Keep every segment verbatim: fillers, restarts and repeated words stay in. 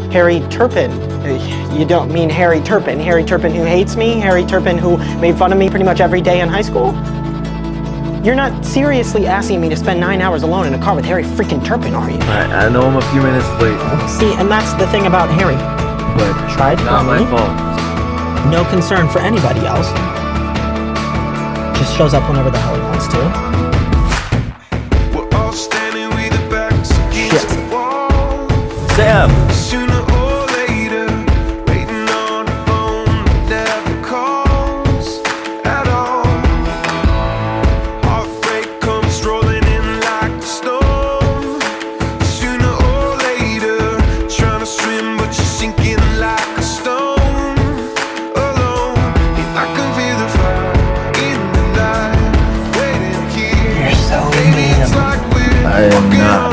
Harry Turpin. You don't mean Harry Turpin. Harry Turpin who hates me? Harry Turpin who made fun of me pretty much every day in high school? You're not seriously asking me to spend nine hours alone in a car with Harry freaking Turpin, are you? I, I know I'm a few minutes late. See, and that's the thing about Harry. But tried not my fault. No concern for anybody else. Just shows up whenever the hell he wants to. We're all standing with the backs against the wall. Sam! Sooner or later, waiting on the phone that never calls at all. Heartbreak comes strolling in like a storm. Sooner or later, trying to swim but you're sinking like a stone. Alone, and I can feel the fire in the night, waiting here. You're so mean. I am not.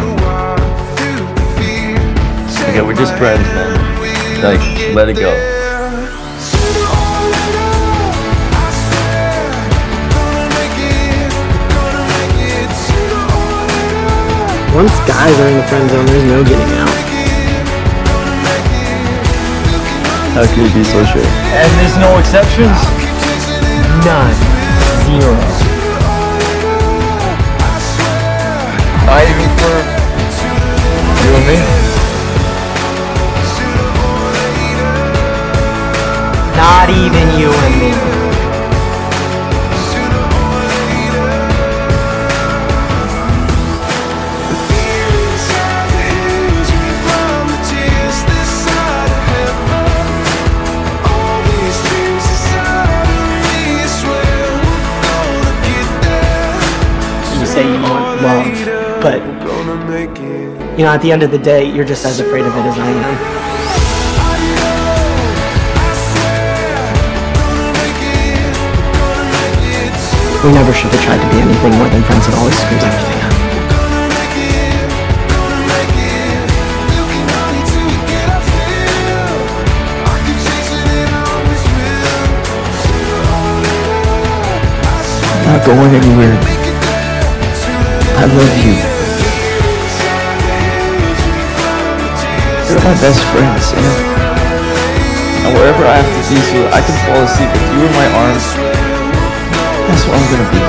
Okay, we're just friends, man. Like, let it go. Once guys are in the friend zone, there's no getting out. How can you be so sure? And there's no exceptions? None. Zero. Not even for you and me? Not even you and me. You say you want love, but you know, at the end of the day, you're just as afraid of it as I am. We never should have tried to be anything more than friends. It always screws everything up. I'm not going anywhere. I love you. You're my best friend, Sam. And wherever I have to be so I can fall asleep with you in my arms, that's what I'm gonna be.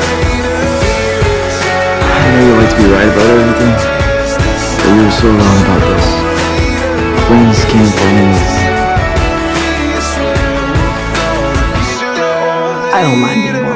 I know you like to be right about everything, but you were so wrong about this. Friends can't always. I don't mind being